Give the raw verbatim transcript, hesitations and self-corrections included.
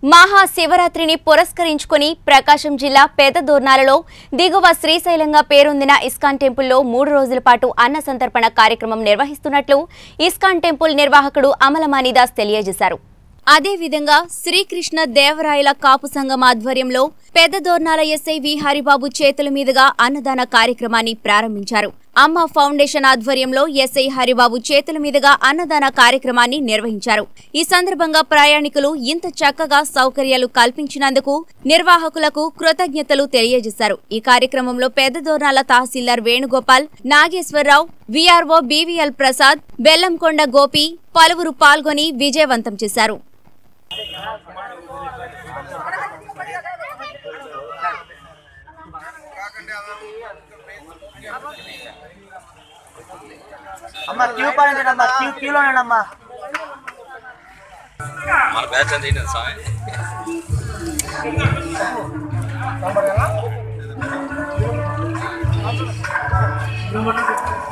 మహాశివరాత్రిని పురస్కరించుకొని ప్రకాశం జిల్లా పెదదోర్నాలలో దిగువ శ్రీశైలంగా పేరొందిన ఇస్కాన్ టెంపుల్లో మూడు రోజుల పాటు అన్న సంతర్పణ కార్యక్రమం నిర్వహిస్తున్నట్లు ఇస్కాన్ టెంపుల్ నిర్వాహకుడు అమలమానిదాస్ తెలియజేశారు. అదేవిధంగా శ్రీకృష్ణ దేవరాయల కాపు సంఘం ఆధ్వర్యంలో పెదదోర్నాల ఎస్ఐ వి హరిబాబు చేతుల మీదుగా అన్నదాన కార్యక్రమాన్ని ప్రారంభించారు. అమ్మ ఫౌండేషన్ ఆధ్వర్యంలో ఎస్ఐ హరిబాబు చేతుల మీదుగా అన్నదాన కార్యక్రమాన్ని నిర్వహించారు. ఈ సందర్భంగా ప్రయాణికులు ఇంత చక్కగా సౌకర్యాలు కల్పించినందుకు నిర్వాహకులకు కృతజ్ఞతలు తెలియజేశారు. ఈ కార్యక్రమంలో పెదదోర్నాల తహసీల్దార్ వేణుగోపాల్, నాగేశ్వరరావు, వీఆర్ఓ బీవీఎల్ ప్రసాద్, బెల్లంకొండ గోపి పలువురు పాల్గొని విజయవంతం చేశారు. అమ్మా క్యూ పాయింట్ అమ్మా క్యూ క్యూలో అమ్మా మన బ్యాచ్ అంతా ఏంటి స్వామి